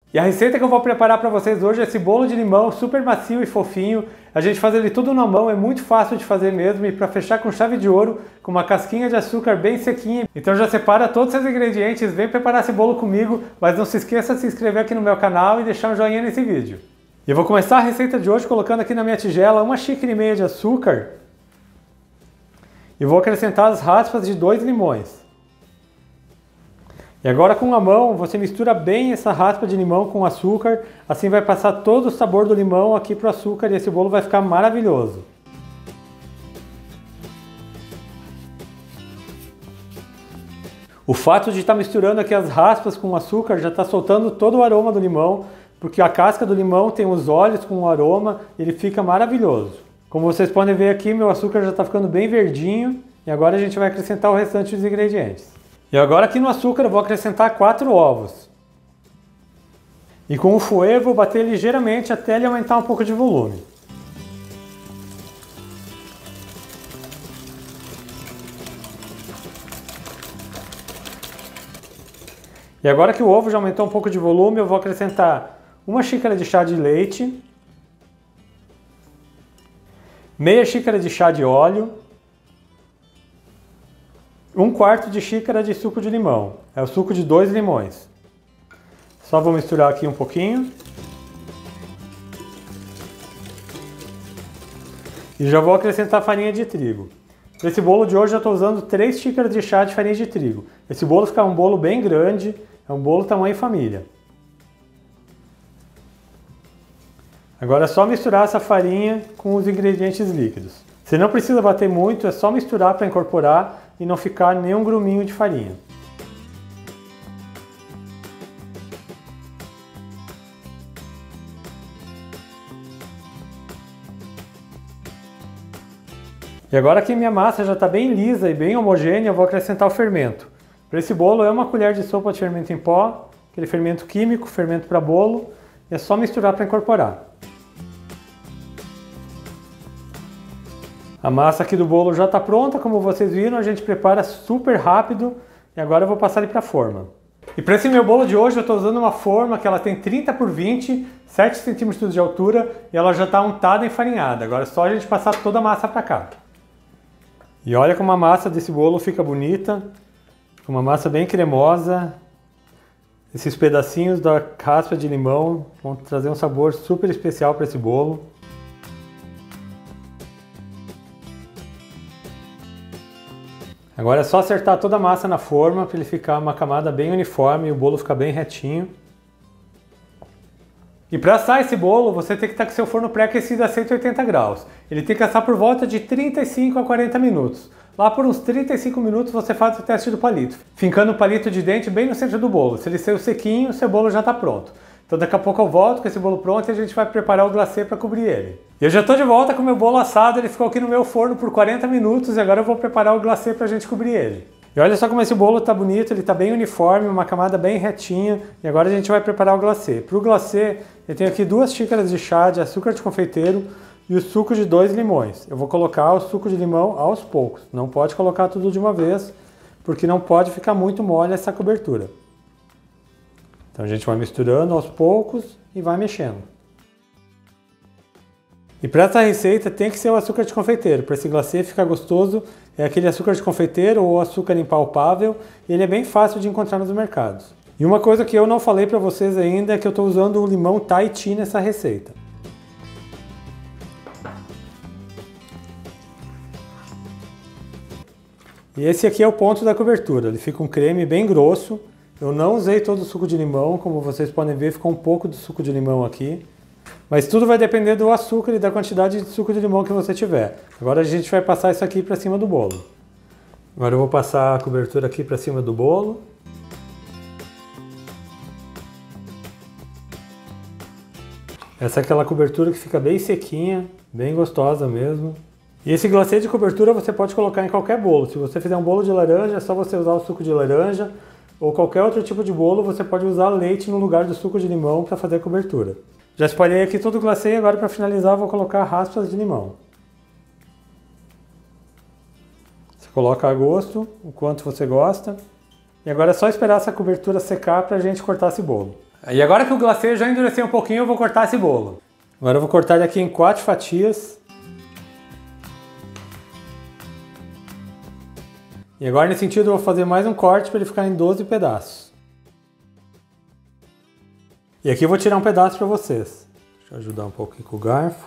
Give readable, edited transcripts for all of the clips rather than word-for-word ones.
E a receita que eu vou preparar para vocês hoje é esse bolo de limão super macio e fofinho. A gente faz ele tudo na mão, é muito fácil de fazer mesmo, e para fechar com chave de ouro, com uma casquinha de açúcar bem sequinha. Então já separa todos esses ingredientes, vem preparar esse bolo comigo, mas não se esqueça de se inscrever aqui no meu canal e deixar um joinha nesse vídeo. E eu vou começar a receita de hoje colocando aqui na minha tigela 1,5 xícaras de açúcar e vou acrescentar as raspas de 2 limões. E agora com a mão você mistura bem essa raspa de limão com o açúcar, assim vai passar todo o sabor do limão aqui para o açúcar e esse bolo vai ficar maravilhoso. O fato de estar misturando aqui as raspas com o açúcar já está soltando todo o aroma do limão, porque a casca do limão tem os óleos com o aroma e ele fica maravilhoso. Como vocês podem ver aqui, meu açúcar já está ficando bem verdinho e agora a gente vai acrescentar o restante dos ingredientes. E agora aqui no açúcar eu vou acrescentar 4 ovos. E com o fouet vou bater ligeiramente até ele aumentar um pouco de volume. E agora que o ovo já aumentou um pouco de volume, eu vou acrescentar 1 xícara de chá de leite, meia xícara de chá de óleo, 1/4 de xícara de suco de limão, é o suco de 2 limões. Só vou misturar aqui um pouquinho. E já vou acrescentar farinha de trigo. Para esse bolo de hoje eu estou usando 3 xícaras de chá de farinha de trigo. Esse bolo fica um bolo bem grande, é um bolo tamanho família. Agora é só misturar essa farinha com os ingredientes líquidos. Você não precisa bater muito, é só misturar para incorporar e não ficar nenhum gruminho de farinha. E agora que minha massa já está bem lisa e bem homogênea, eu vou acrescentar o fermento. Para esse bolo é 1 colher de sopa de fermento em pó, aquele fermento químico, fermento para bolo, e é só misturar para incorporar. A massa aqui do bolo já está pronta, como vocês viram, a gente prepara super rápido e agora eu vou passar ele para a forma. E para esse meu bolo de hoje eu estou usando uma forma que ela tem 30 por 20, 7 centímetros de altura e ela já está untada e enfarinhada. Agora é só a gente passar toda a massa para cá. E olha como a massa desse bolo fica bonita, uma massa bem cremosa. Esses pedacinhos da raspa de limão vão trazer um sabor super especial para esse bolo. Agora é só acertar toda a massa na forma para ele ficar uma camada bem uniforme e o bolo ficar bem retinho. E para assar esse bolo você tem que estar com seu forno pré-aquecido a 180 graus. Ele tem que assar por volta de 35 a 40 minutos. Lá por uns 35 minutos você faz o teste do palito, fincando o palito de dente bem no centro do bolo. Se ele saiu sequinho, seu bolo já está pronto. Então daqui a pouco eu volto com esse bolo pronto e a gente vai preparar o glacê para cobrir ele. E eu já estou de volta com o meu bolo assado, ele ficou aqui no meu forno por 40 minutos e agora eu vou preparar o glacê para a gente cobrir ele. E olha só como esse bolo está bonito, ele está bem uniforme, uma camada bem retinha e agora a gente vai preparar o glacê. Para o glacê eu tenho aqui 2 xícaras de chá de açúcar de confeiteiro e o suco de 2 limões. Eu vou colocar o suco de limão aos poucos, não pode colocar tudo de uma vez, porque não pode ficar muito mole essa cobertura. Então a gente vai misturando aos poucos e vai mexendo. E para essa receita tem que ser o açúcar de confeiteiro. Para esse glacê ficar gostoso, é aquele açúcar de confeiteiro ou açúcar impalpável. Ele é bem fácil de encontrar nos mercados. E uma coisa que eu não falei para vocês ainda é que eu estou usando o limão Tahiti nessa receita. E esse aqui é o ponto da cobertura. Ele fica um creme bem grosso. Eu não usei todo o suco de limão, como vocês podem ver, ficou um pouco do suco de limão aqui. Mas tudo vai depender do açúcar e da quantidade de suco de limão que você tiver. Agora a gente vai passar isso aqui para cima do bolo. Agora eu vou passar a cobertura aqui para cima do bolo. Essa é aquela cobertura que fica bem sequinha, bem gostosa mesmo. E esse glacê de cobertura você pode colocar em qualquer bolo. Se você fizer um bolo de laranja, é só você usar o suco de laranja. Ou qualquer outro tipo de bolo, você pode usar leite no lugar do suco de limão para fazer a cobertura. Já espalhei aqui todo o glacê e agora para finalizar vou colocar raspas de limão. Você coloca a gosto, o quanto você gosta. E agora é só esperar essa cobertura secar para a gente cortar esse bolo. E agora que o glacê já endureceu um pouquinho, eu vou cortar esse bolo. Agora eu vou cortar ele aqui em 4 fatias. E agora nesse sentido eu vou fazer mais um corte para ele ficar em 12 pedaços. E aqui eu vou tirar um pedaço para vocês. Deixa eu ajudar um pouco aqui com o garfo.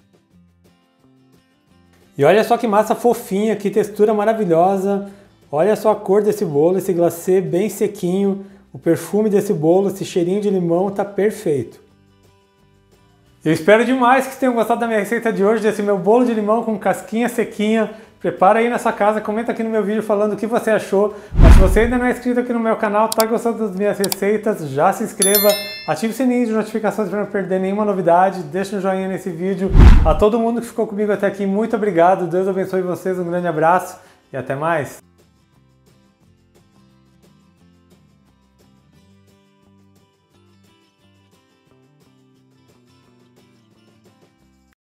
E olha só que massa fofinha, que textura maravilhosa. Olha só a cor desse bolo, esse glacê bem sequinho. O perfume desse bolo, esse cheirinho de limão tá perfeito. Eu espero demais que vocês tenham gostado da minha receita de hoje, desse meu bolo de limão com casquinha sequinha. Prepara aí na sua casa, comenta aqui no meu vídeo falando o que você achou. Mas se você ainda não é inscrito aqui no meu canal, tá gostando das minhas receitas, já se inscreva, ative o sininho de notificações para não perder nenhuma novidade, deixa um joinha nesse vídeo. A todo mundo que ficou comigo até aqui, muito obrigado, Deus abençoe vocês, um grande abraço e até mais.